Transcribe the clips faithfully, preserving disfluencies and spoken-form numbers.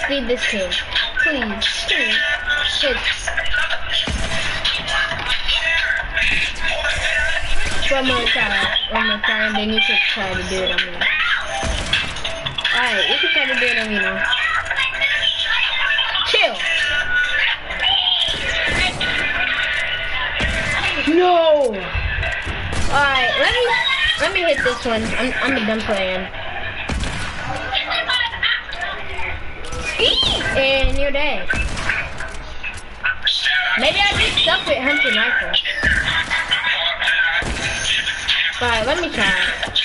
leave this team. Please, please. Please. One more time. One more time, then you can try to do it on me. Alright, you can try to do it on me now. Chill. No! Alright, let me let me hit this one. I'm I'm done playing. And you're dead. Maybe I just stuck with hunting rifle. Alright, let me try.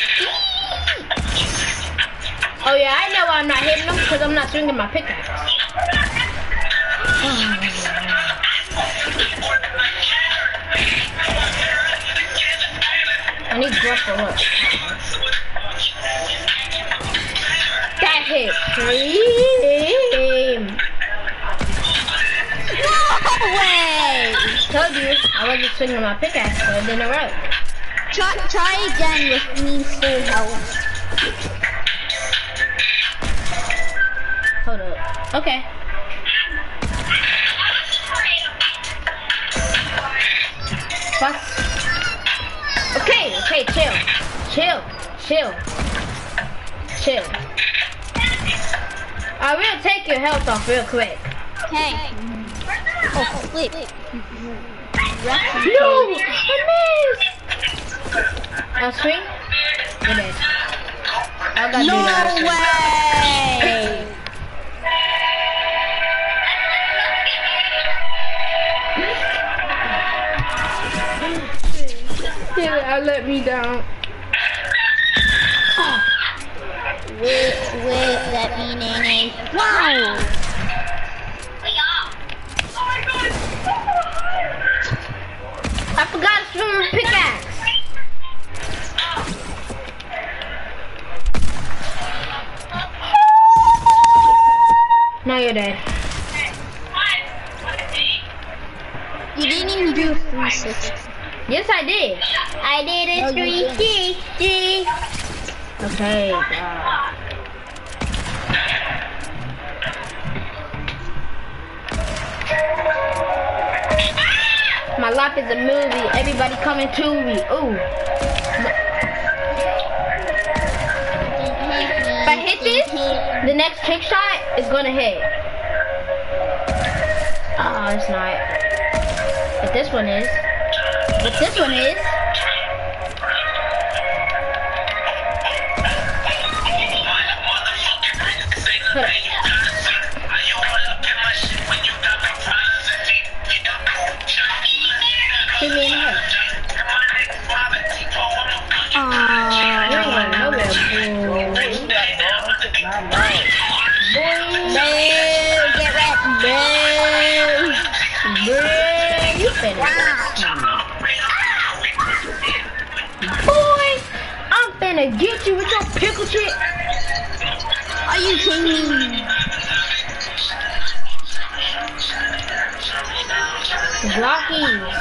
Oh yeah, I know why I'm not hitting them, because I'm not swinging my pickaxe. Oh. I need gruff for what? That hit. Cream. No way! Told you, I wasn't swinging my pickaxe, so it didn't work. Try, try again with me full health. Hold up. Okay. Plus. Okay, okay, chill. Chill. Chill. Chill. I will take your health off real quick. Okay. Oh, flip. No! I missed! I'll swing. You're dead. I got no you way! Yeah, I let me down. Oh. Wait, wait, let me nene. Wow! I forgot to swing my pickaxe. Now you're dead. You didn't even do three sixty. Yes, I did. I did it No, three sixty. Okay, God. My life is a movie. Everybody coming to me. Ooh. If I hit this, the next trick shot is gonna hit. Oh, it's not. But this one is. But this one is. Hit me in the head. Aww. You ain't going nowhere, boo. Boo, get wrecked, boo. Boo, you finna. Boy, I'm finna get you with your pickle shit. Are you kidding me? Glockies.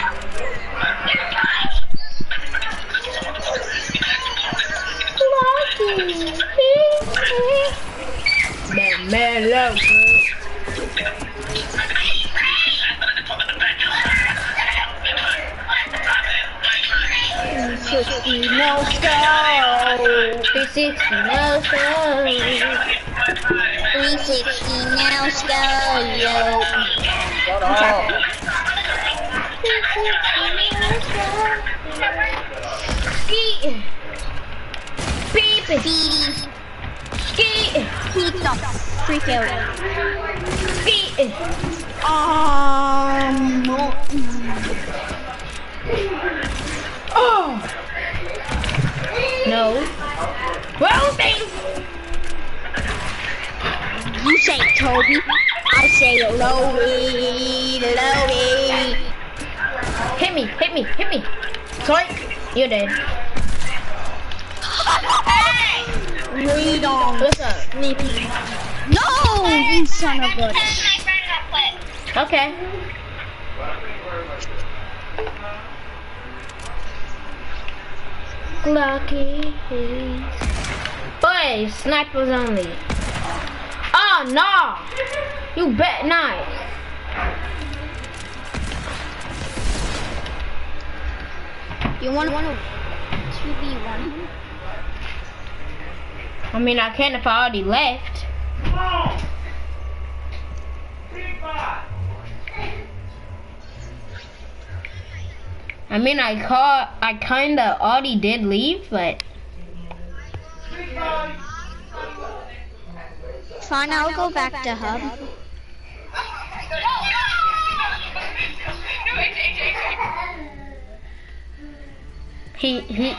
Glockies. That man love, three sixty, no scope. three sixty, no scope. three sixty, now scope. Shut up. Ski. Beep. Speedy. Ski. Pizza. Free failure. Ski. Um. Oh. No. Rolling. You say Toby. I say Lowy. Lowy. Hit me, hit me, hit me. Sorry, you're dead. Read on. What's up? Sleepy. No, you son of a. Okay. Glocky. Boys, snipers only. Oh, Oh no! You bet not. You want to two v one? I mean, I can if I already left. I mean, I call, I kinda already did leave, but. Fine, I'll go back to hub. He, he.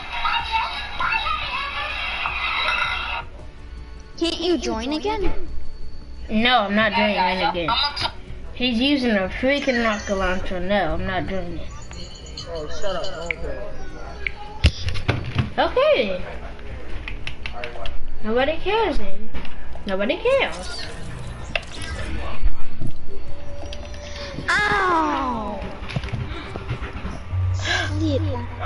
Can't you join again? No, I'm not doing it again. He's using a freaking rocket launcher. No, I'm not doing it. Oh, shut up. Okay Okay. then. Nobody cares then. Nobody cares. Ow! Sleep.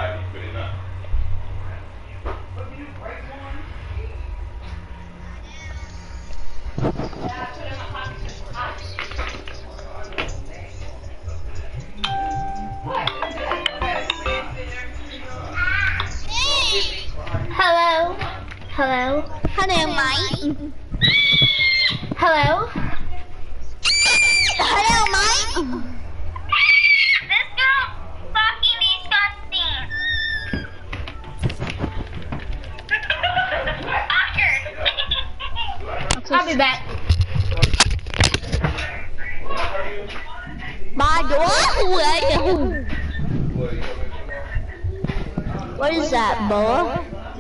Hello. Hello. Hello, Mike. Hello. Hello, Mike. This girl fucking disgusting. I'll be back. My door? What is that, boy?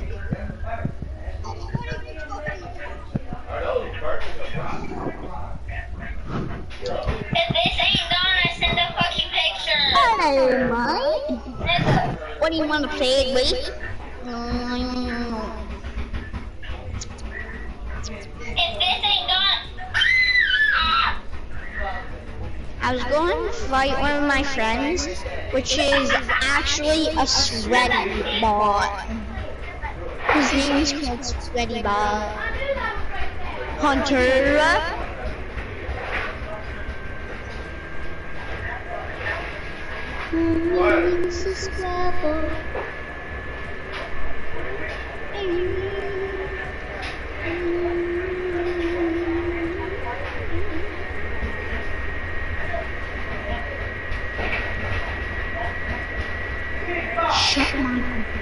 If this ain't done, I send a fucking picture. Hello, Mike. Nigga. What do you want to play it with? If this ain't done. I was going to fight one of my friends, which is actually a sweaty bot. His name is called Sweaty Bot. Hunter. Shut my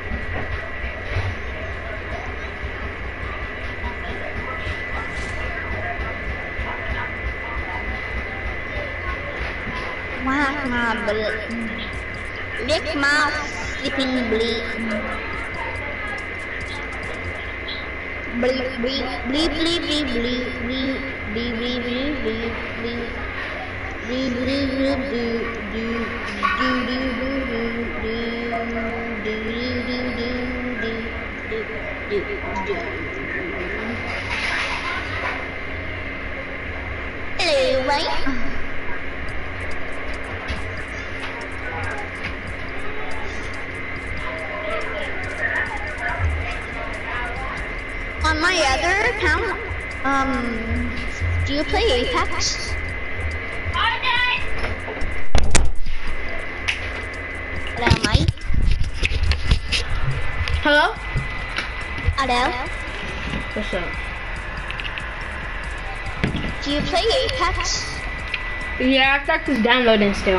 Whack my butt. Lick my flipping bleep. Bleep, bleep, bleep, bleep, bleep, bleep, bleep, bleep, bleep, bleep, bleep, bleep. Bleep, bleep, bleep, bleep, bleep, do, do, do, do, do, do, do, do, do, do, do, do. Hello, right? On my other account, um, do you play Apex? Hello, Mike. Hello? Hello. What's up? Do you play Apex? Yeah, Apex is downloading still.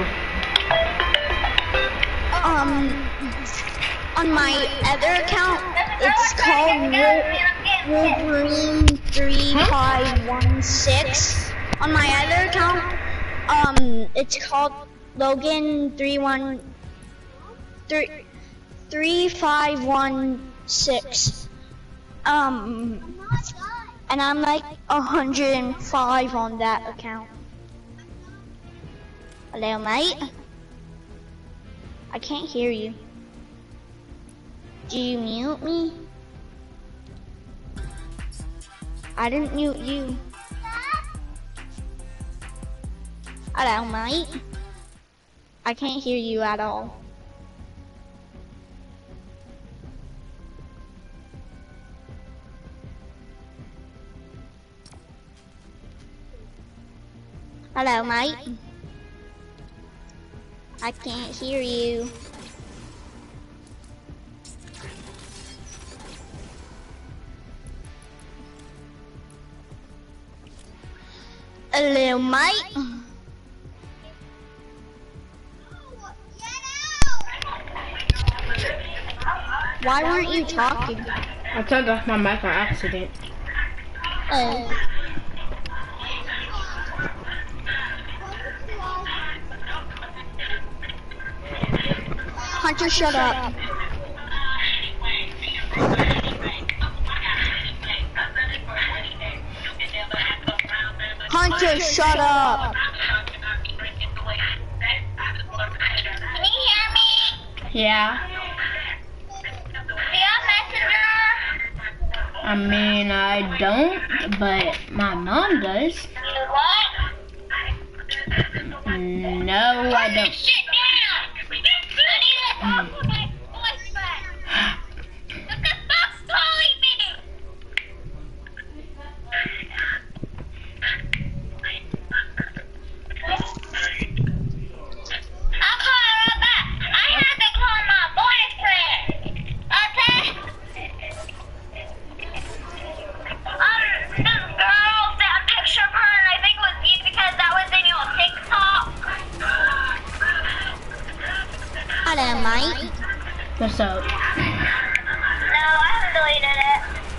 Um, on my other account, it's called Wolverine three five one six. On my other account, um, it's called Logan three one three three five one six. Um, and I'm like a hundred and five on that account. Hello, mate. I can't hear you. Do you mute me? I didn't mute you. Hello, mate. I can't hear you at all. Hello, mate. I can't hear you. Hello, mate. Why weren't you talking? I turned off my mic on accident. Oh. Hunter, shut up. Hunter, shut up. Can you hear me? Yeah. Do you have Messenger? I mean, I don't, but my mom does. You what? No, I don't. Sit down! I need to talk to my boyfriend. Look at Fox calling me! I'll call her right back. I have to call my boyfriend. Okay? Um, this girl sent a picture of her and I think it was you because that was in your TikTok. Hello, mate. What's up? No, I haven't deleted it.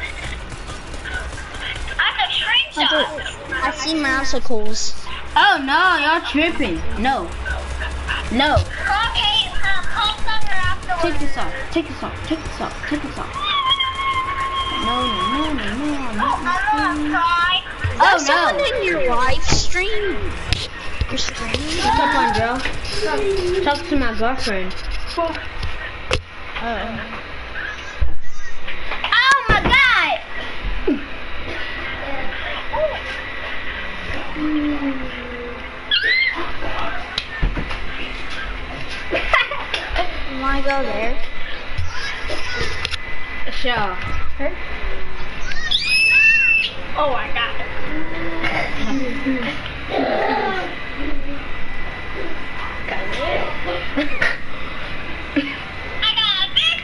I took screenshots. Hunter, I see mousicles. Oh no, y'all tripping. No. No. Okay, um, call Thunder afterwards. Take this off. Take this off. Take this off. Take this off. No, no, no, no, no. I'm gonna cry. Oh There's someone no. in your live stream. Your stream? What's up, Andrew? Talk to my girlfriend. Oh. Oh my god! You wanna go there? Sure. Oh, I got it. I got a big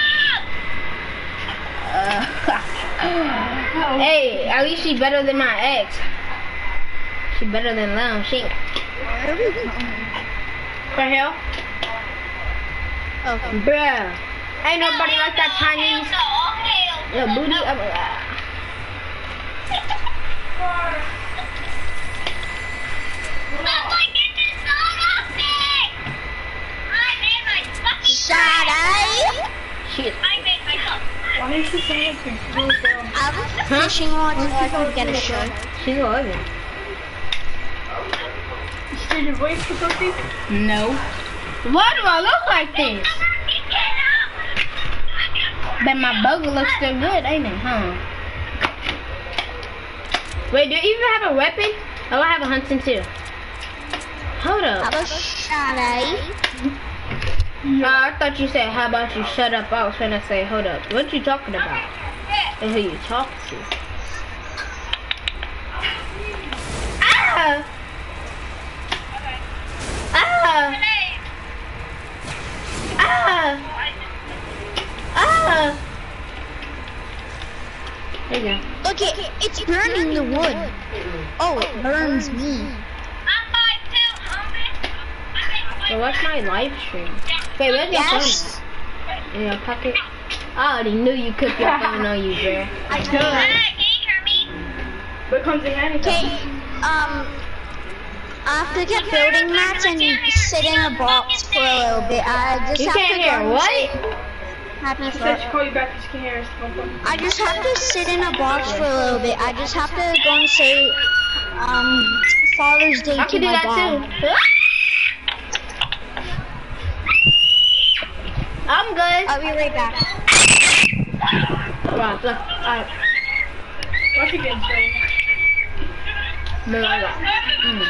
ball! Hey, at least she better than my ex. She better than Lil. She Where are we going? right here. Okay. Bruh. Ain't nobody like that Chinese. No, okay, okay. Your booty up. Stop like it is so nothing! I made my fucking Shadi! Shit. I made myself. Why did she say it to school girl? I have a fishing rod so I can get a shirt. She's eleven. Did your voice for something? No. Why do I look like this? But my burger looks still good, ain't it, huh? Wait, do you even have a weapon? Oh, I have a hunting too. Hold I up. have a Shadi. Uh, I thought you said, how about you shut up? I was trying to say, hold up. What you talking about? And who you talk to? Ah! Ah! Ah! Ah! There you go. Look, it, it's burning the wood. Oh, it burns me. So watch my live stream. Wait, where's your Yes. phone? In your pocket? I already knew you kept your phone on you, bro. I Good. could. What comes in handy? Okay, um, I have to get building mats and sit in a box for a little bit. I just You have can't to hear go and what? say happy She said for. she called you back because she can hear us. I just have to sit in a box for a little bit. I just have to go and say, um, Father's Day I to can do my that dad. too. I'm good. I'll be right back. Right, look. Alright. Watch it get trained. No, no, no. Mm.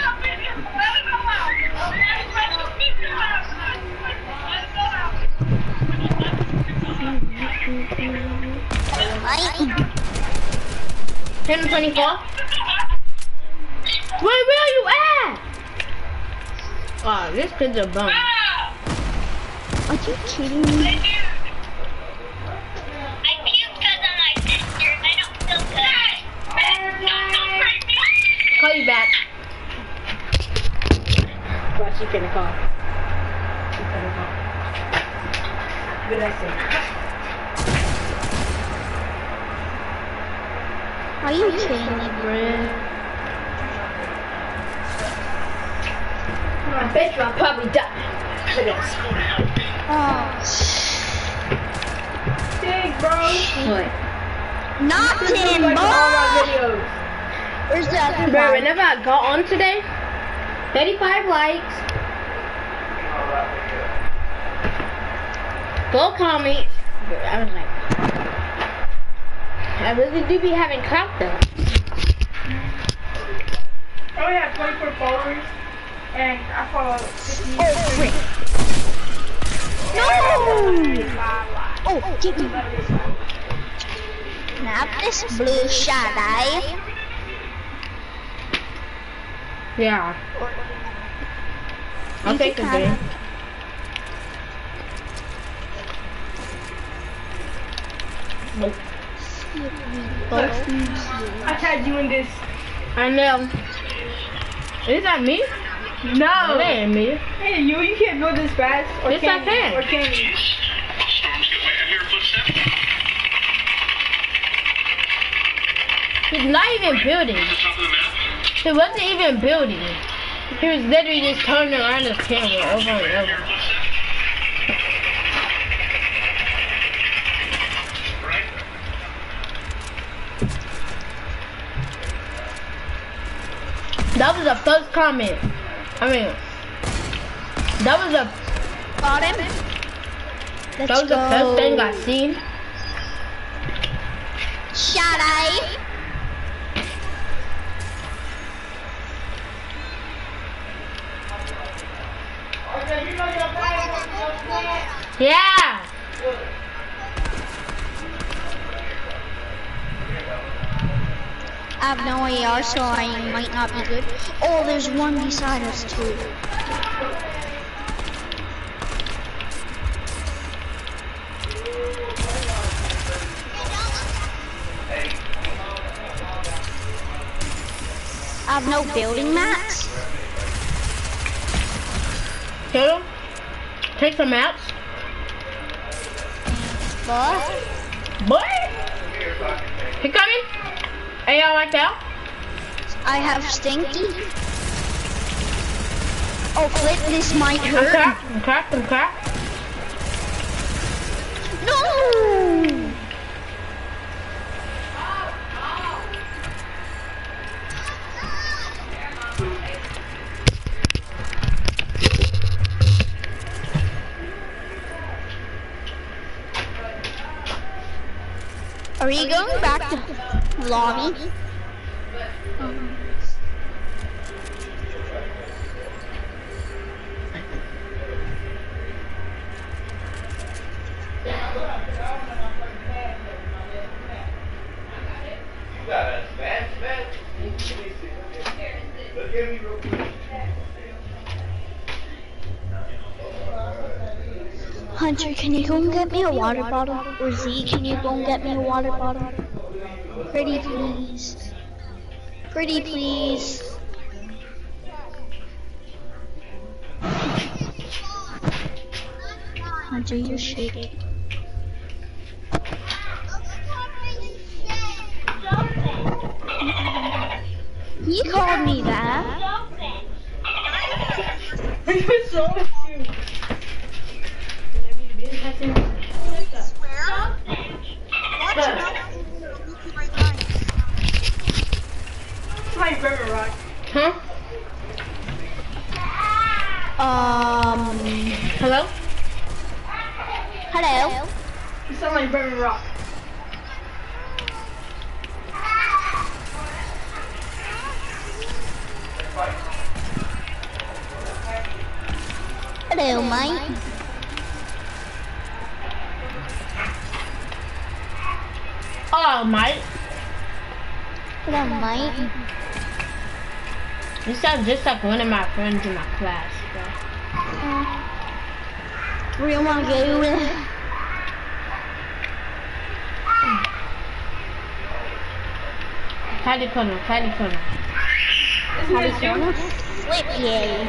ten twenty-four? Wait, where are you at? Oh, this kid's a bum. Are you kidding me? I puked because of my sister and I don't feel good. Call you back. What she finna call? She finna call. What did I say? Are you kidding me, bro? I bet you I'll probably die. Look at this. Oh, Big, bro. What? not This is him, like all our boy! videos. Where's the other Bro, one? whenever I got on today, thirty-five likes. Go comment. I was like, I really do be having clout though. I only have twenty-four followers, and I follow fifty. Oh, frick. No! Oh, get me. Now this blue shot, eh? Yeah. I'll You take can the have game. it. I tagged you in this. I know. Is that me? No. That ain't me. Hey, you, you can't go this fast. Or Yes, can I can. You? Or can you? He's not even building. He wasn't even building. He was literally just turning around his camera over and over. That was the first comment. I mean, that was the Got him? Let's that was the go. first thing I seen. Shot, eh? Yeah. I have no A R, so I might not be good. Oh, there's one beside us too. I have no building mats. Kill him. Take some mats. But Boy. He coming. A R right there. I have Stinky. Oh, Flip, this might I'm hurt. cracked. I'm cracked. I'm cracked. No! Are you going back to lobby? Hunter, can you go and get me a water bottle? Or Z, can you go and get me a water bottle? Pretty please. Pretty please. Hunter, you're shaking. You called me that. You're so cute. My favorite rock. Huh? Um. Hello? Hello. You sound like Bretman Rock. Hello, mate. Oh, mate. Hello, mate. You sound just like one of my friends in my class. guy. Where you wanna go? Caddy corner, caddy corner. California? Flip, yay.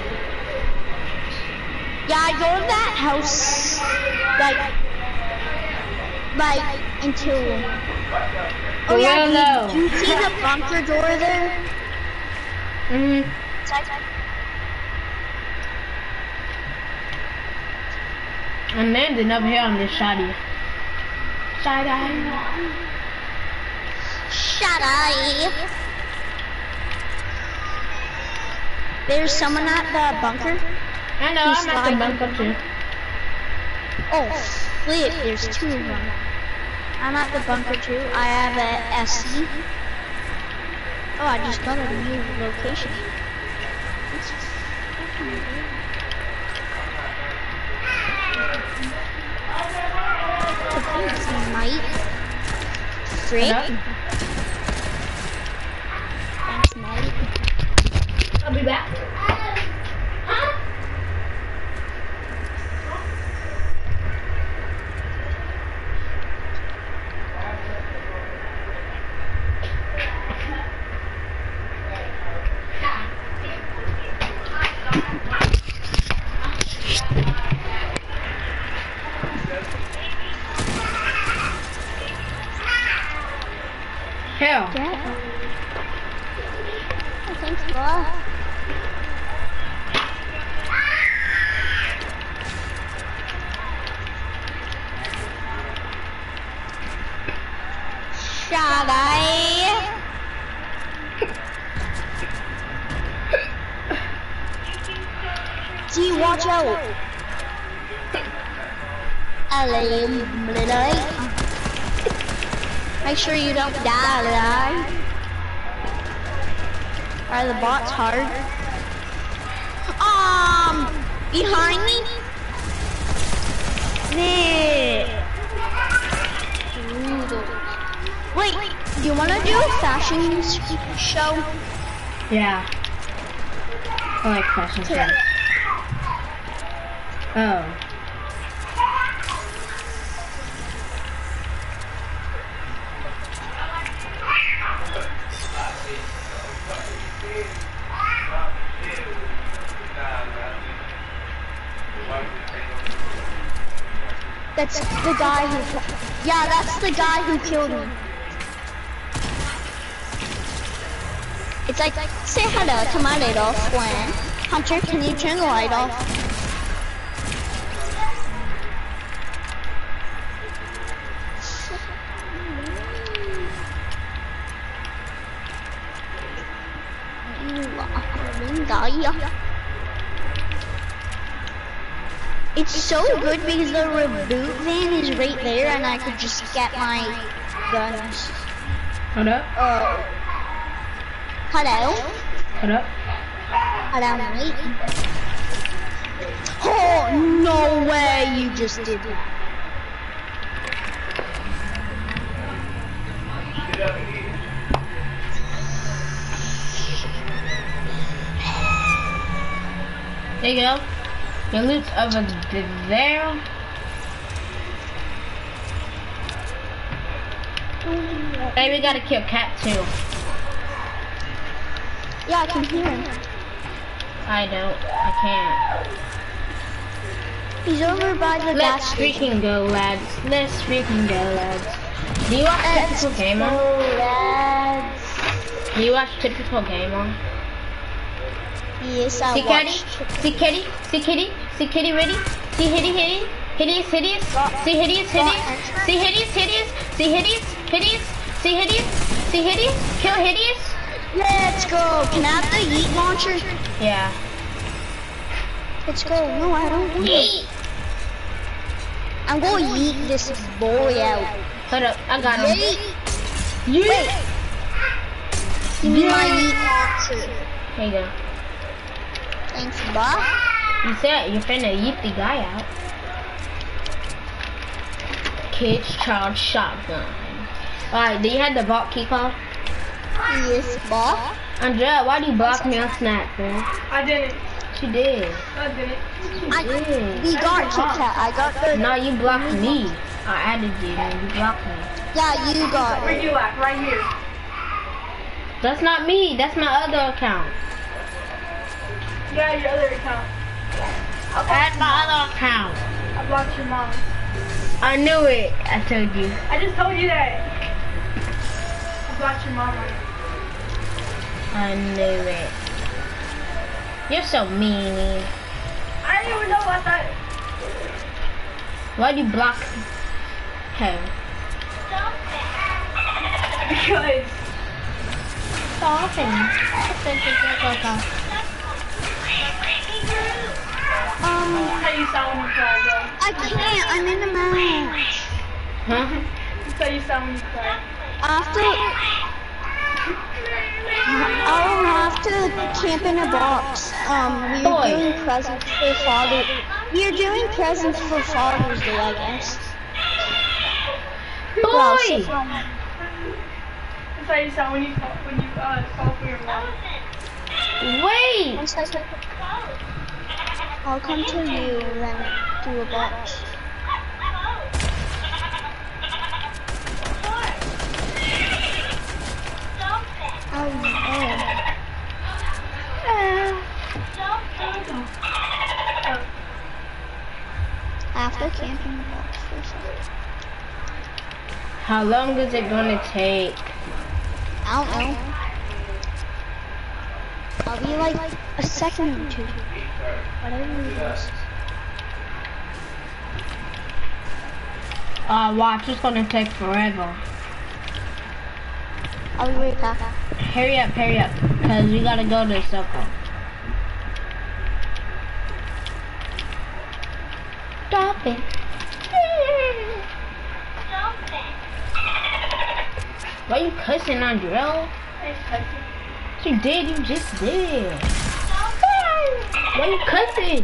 Yeah, I go to that house, like, like, until, oh yeah, do you, do you see the bunker door there? Mm-hmm. It's like, I'm landing up here on this shoddy. Shoddy. shut up. There's someone at the bunker. I know, He's I'm at the sliding. bunker too. Oh, flip, there's two of them. I'm at the bunker too. I have a S C. Oh, I just got a new location. It's fucking weird. Thanks, Mike. Frick. Hello? Thanks, Mike. I'll be back. Hell. Yeah. Oh, thanks, bro. Shall I? See, watch out. Ellie, make sure you don't die, die. Are the bots hard? Um, behind me? There. Wait, do you want to do a fashion s- show? Yeah. I like fashion shows. Oh. That's the guy who, yeah, that's the guy who killed me. It's like, say hello to my little friend. Hunter, can you turn the light off? It's so good because the reboot van is right there and I could just get my guns. Hold up. Uh, hello? Hold up. Hello, mate. Oh, no way you just did that. There you go. Your loot's over there. Hey, we gotta kill Cat too. Yeah, I can hear him. I don't. I can't. He's over by the Let's gas station. freaking go, lads. Let's freaking go, lads. Do you watch Let's Typical Gamer? go, lads. Do you watch Typical Gamer? Yes, I See Kitty? watched. See Kitty? See Kitty? See Kitty ready? See Hitty Hitty? Hideous Hideous? See Hideous Hideous? See Hideous Hideous? See Hideous Hideous? See Hideous? See Hideous? Kill Hideous? Let's go. Can I have the yeet launcher? Yeah. Let's go. No, I don't want it. Yeet! I'm going to yeet this boy out. Hold up, I got him. Yeet. Yeet! Wait. Give me my yeet launcher. There you go. Thanks, Bob. You said you're finna yeet the guy out. Kids charge shotgun. Alright, do you have the vault key card? Yes, Bob. Andrea, why do you block me on Snap, bro? I didn't. Yes, you did. No, I didn't. I, did. we got Kit Kat. I got the. No, you blocked me. I added you and you blocked me. Yeah, you got Where it. you at? Right here. That's not me. That's my other account. Yeah, your other account. Add my other account. I blocked your mom. I knew it. I told you. I just told you that. I blocked your mom on it. I knew it. You're so mean. I didn't even know about that. Why'd you block her? Because. Stop it. Um, That's how you sound when you cry, bro. I can't. I'm in a match. Huh? That's how you sound when you cry. After, I'll have to camp in a box. Um, we Boy. are doing presents for Father. We are doing presents for Father's Day, I guess. Well, so Boy! from- That's how you sound when you call, when you uh, call for your mom. Wait! once I start- I'll come to you then do a box. Oh, oh. After camping the box for a second. How long is it gonna take? I don't know. I'll be like a second or two. Whatever it is. Uh, watch, it's gonna take forever. I'll be right back. Hurry up, hurry up, cause we gotta go to the circle. Stop it. Why you cussing, Andrell? You did, you just did. Why you cussing?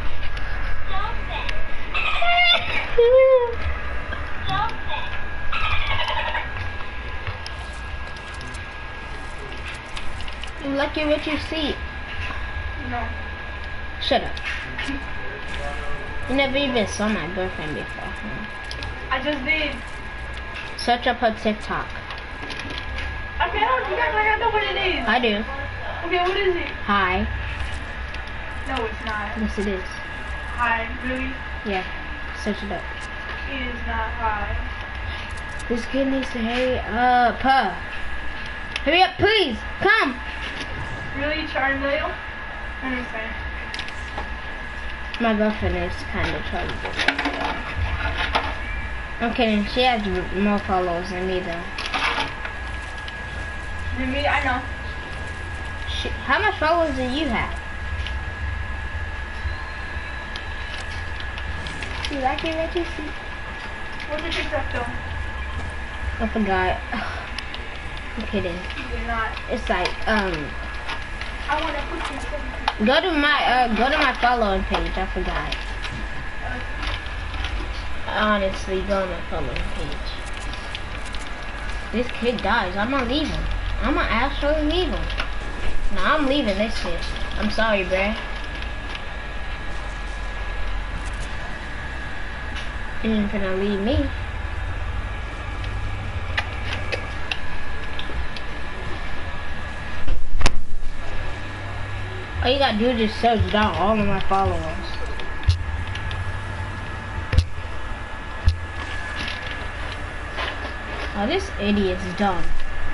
You lucky what you see. No. Shut up. You never even saw my girlfriend before. Huh? I just did. Search up her TikTok. Okay, I don't, you guys, like, I know what it is. I do. Okay, what is it? Hi. No, it's not. Yes, it is. Hi, really? Yeah. Search it up. It is not hi. This kid needs to hurry up. Huh? Hurry up, please. Come. Really, Charmdale? I understand. My girlfriend is kind of trouble. I'm kidding. She has more followers than me, though. Than me, I know. She, how much followers do you have? You like it, what you see? What's the TikTok though? I forgot. I'm kidding. You did not. It's like, um, I want to put you go to my, uh, go to my following page. I forgot. Honestly, go to my following page. This kid dies. I'm gonna leave him. I'm gonna actually leave him. No, I'm leaving this kid. I'm sorry, bruh. You ain't gonna leave me. All you gotta do is just search down all of my followers. Oh, this idiot's dumb.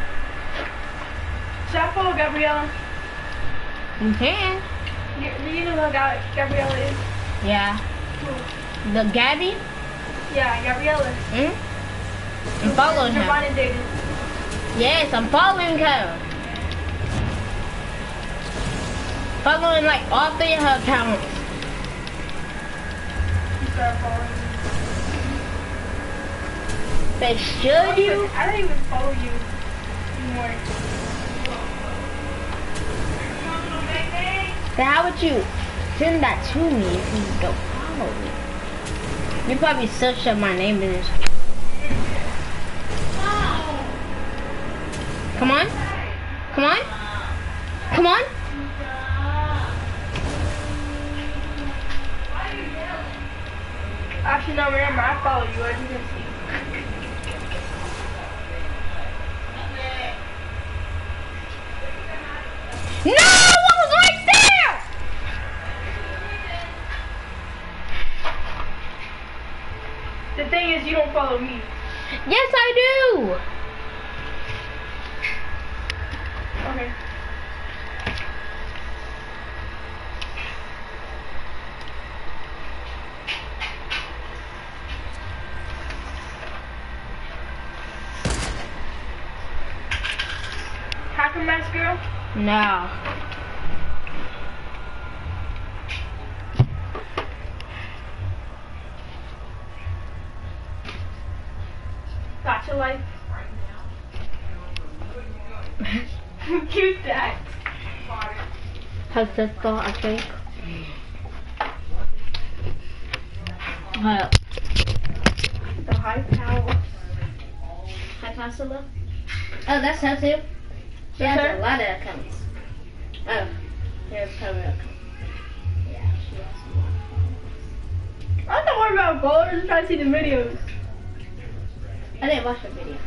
Should I follow Gabriella? You can. You- Do you know who Ga- Gabriella is? Yeah. Who? The Gabby? Yeah, Gabriella. Hmm? I'm following her. Giovanni dated. Yes, I'm following her. Following like all three of her accounts. You started following me. But should you? I don't even follow you anymore. Then how would you send that to me if you don't follow me? You probably search up my name in this. Come on. Come on. Come on. Actually, no, remember, I follow you. I didn't see. No! What was right there? The thing is, you don't follow me. Yes, I do. Okay. Hacker mask girl? No. Gotcha life. Cute that. Has this thought, I think. Uh, The high power. Hi, Pasilla. Oh, that's her too. She has That's her? a lot of accounts. Oh, here's her account. Yeah, she has a lot. I'm not worried about followers, I'm trying to see the videos. I didn't watch her video.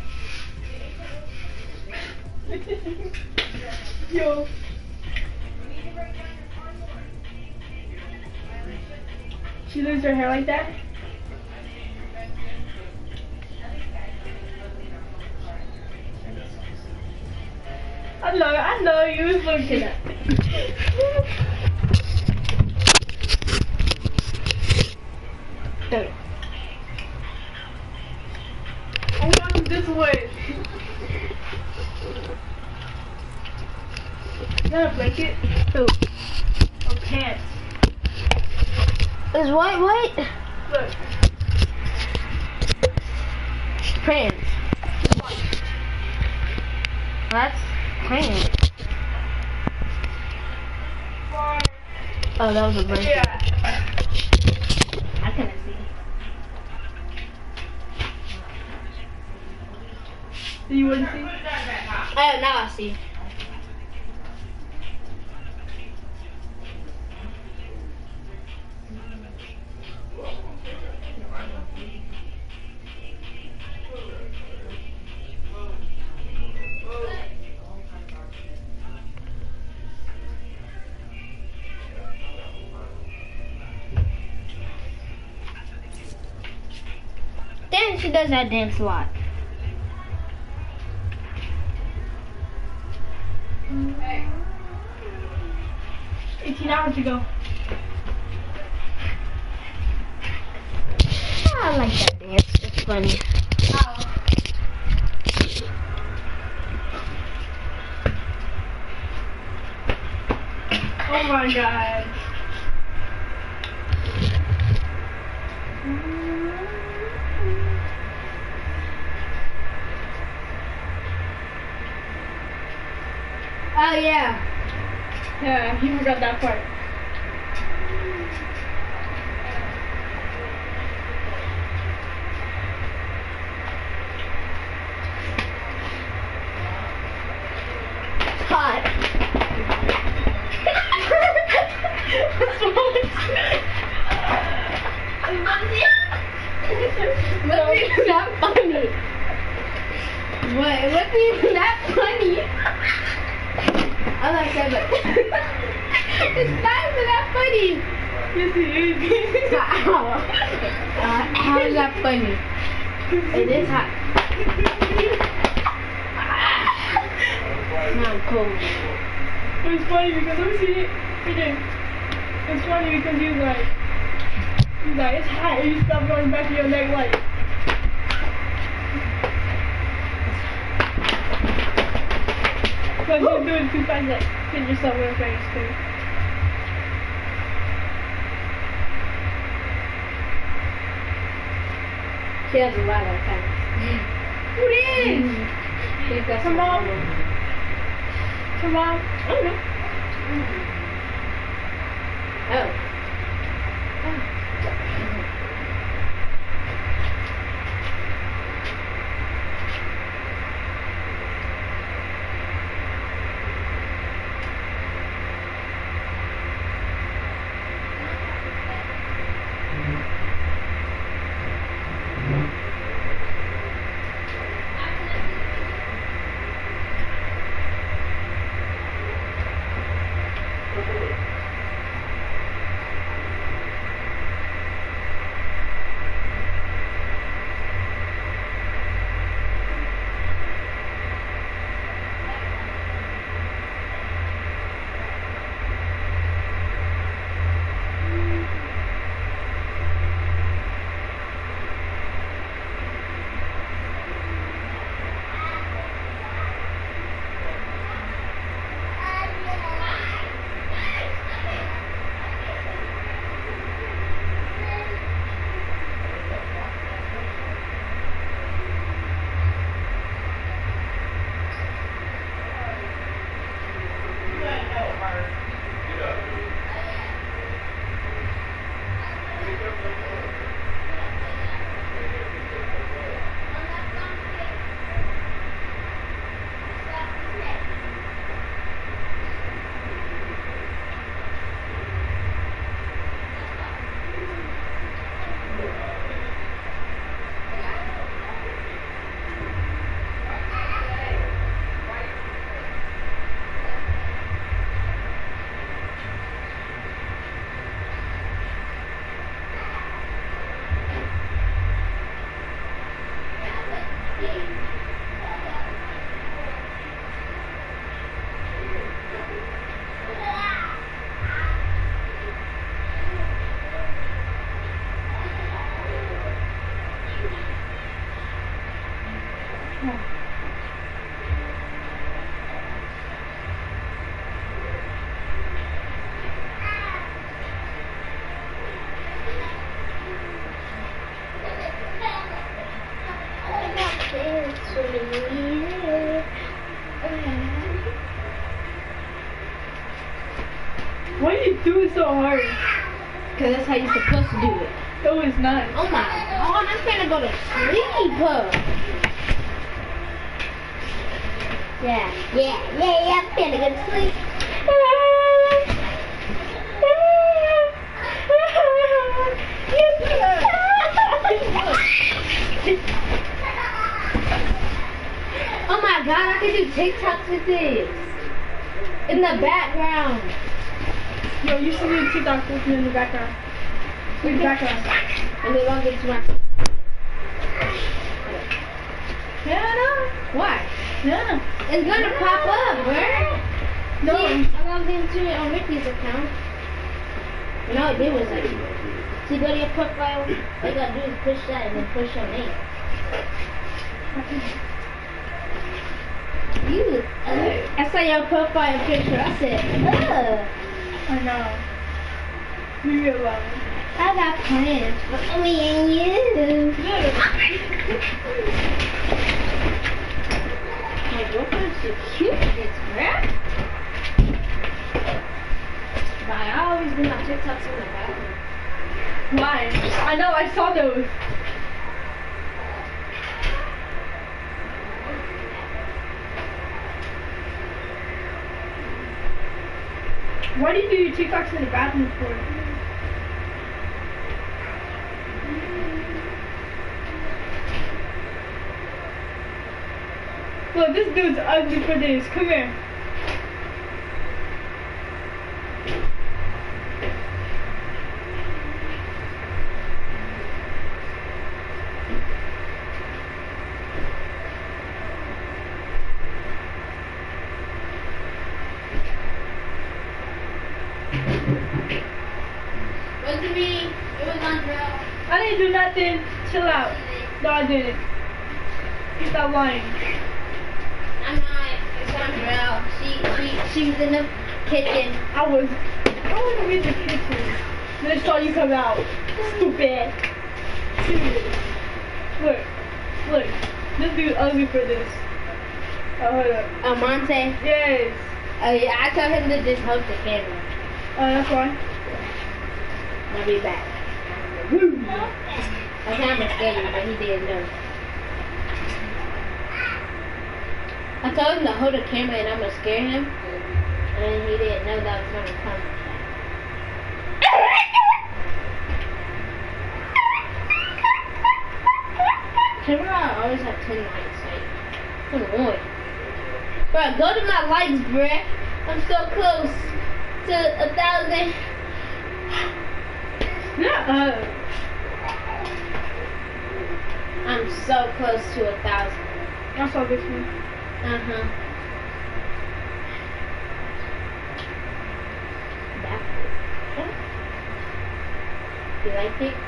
Yo. She loses her hair like that? I know, I know you was looking at. There. I'm walking this way. Is that a blanket? Who? Or pants? Is white white? Look. Pants. That's pants. Oh, that was a blanket. Yeah. I couldn't see. You wouldn't see? Oh, now I see. Then she does that dance a lot. eighteen hours ago. I like that dance. It's funny. Oh my god. Oh yeah. Yeah, you forgot that part. Hot. What's even that funny? What? What's even that funny? I like that, but it's not even that funny. Yes, it is. How? Uh, how is that funny? It is hot. Now I'm cold. It was funny because let me see it. He did. It's funny because he was like, he's like, it's hot, and you stop going back to your neck like. But you're doing too fast, like, hit yourself in the face too. She has a lot of accounts. Who is? She got Come some on. other ones. Come on. I don't know. Oh. Why do you do it so hard? Cause that's how you're supposed to do it. No, it's not. Oh my god, I'm finna go to sleep. Yeah, yeah, yeah, yeah, I'm finna go to sleep. Oh my god, I can do TikToks with this. In the background. Yo, you should do TikTok with me in the background. In the background. And then I'll get to my... Yeah, no. Why? Yeah. It's gonna pop up, right? No. See, I logged into it on Ricky's account. And all it did was like, see, go to your profile. All you gotta do is push that and then push your name. You, uh, I saw your profile picture. I said, ugh. I know. Leave me alone. I got plans for me and you. My girlfriend's so cute, it's rap. But I always do my TikToks in the bathroom. Why? I know, I saw those. Why do you do your TikToks in the bathroom for? Look, this dude's ugly for this. Come here. What do you mean? It was on drill. I didn't do nothing. Chill out. No, I didn't. You stop lying. I'm not. It's on drill. She, she, she was in the kitchen. I was. I was in the kitchen. Then I saw you come out. Stupid. Stupid. Look. Look. This dude's ugly for this. Oh, hold up. Oh, Monte? Yes. Oh, yeah. I told him to just hold the camera. Oh, that's why. I'll be back. I kind of scared him, but he didn't know. I told him to hold the camera and I'm going to scare him. And he didn't know that was going to come. Camera always have ten likes. Like, come on. Bro, go to my likes, bruh. I'm so close to a thousand. Yeah. I'm so close to a thousand. I saw this one. Uh-huh. You liked it?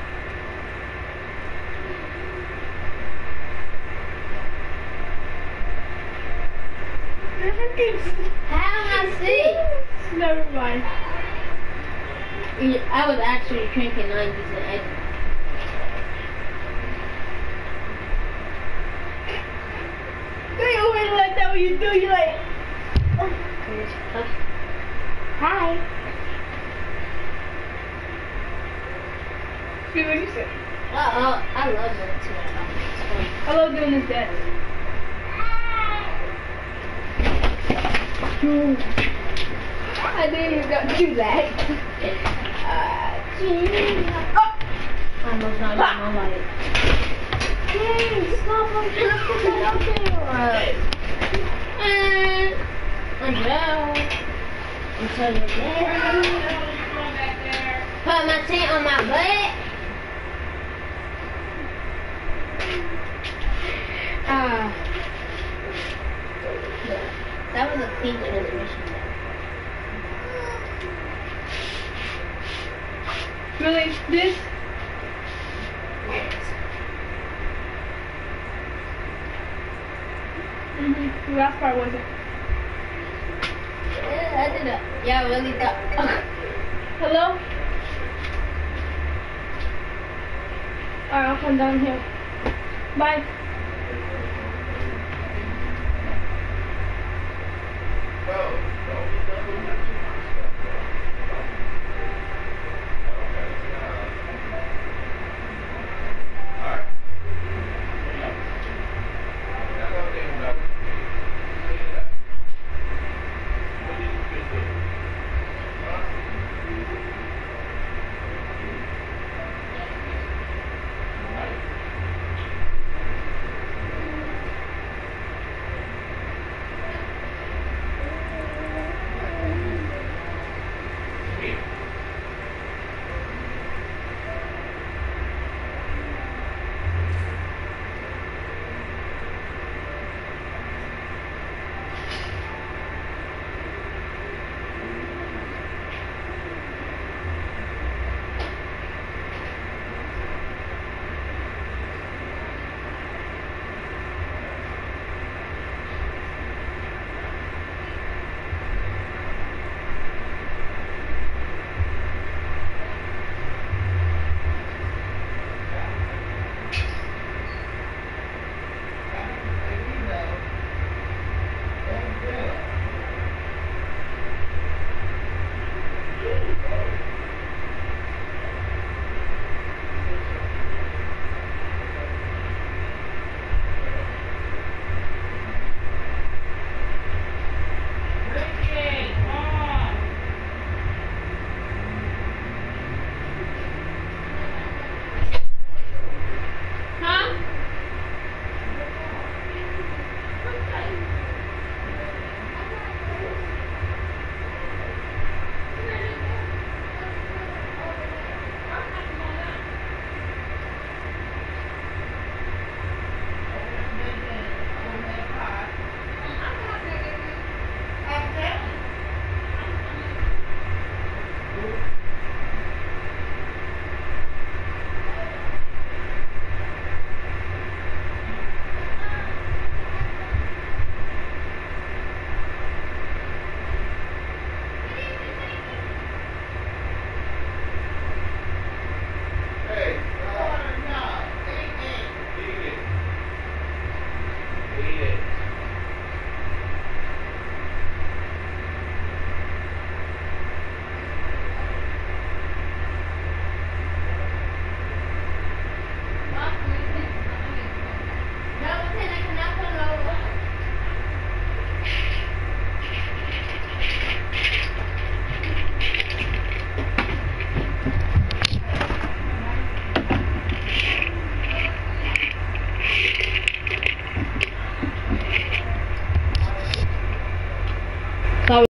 How am I see? Never mind. I was actually drinking nineties and egg. You always like that when you do, you're like, oh. Hi. See what you said. Oh, oh, I love that too. It's fun. I love doing this dance. I didn't even go do that. Uh, oh! I almost not got my light. Hey, stop, I'm trying to put that out there. And I'm down. Until you're there. Put my tent on my butt. Ah. Uh, that was a clean transmission. Really? This? Yes. Mm-hmm. The last part wasn't. Yeah, I did that. Yeah, I really thought. Hello? Alright, I'll come down here. Bye.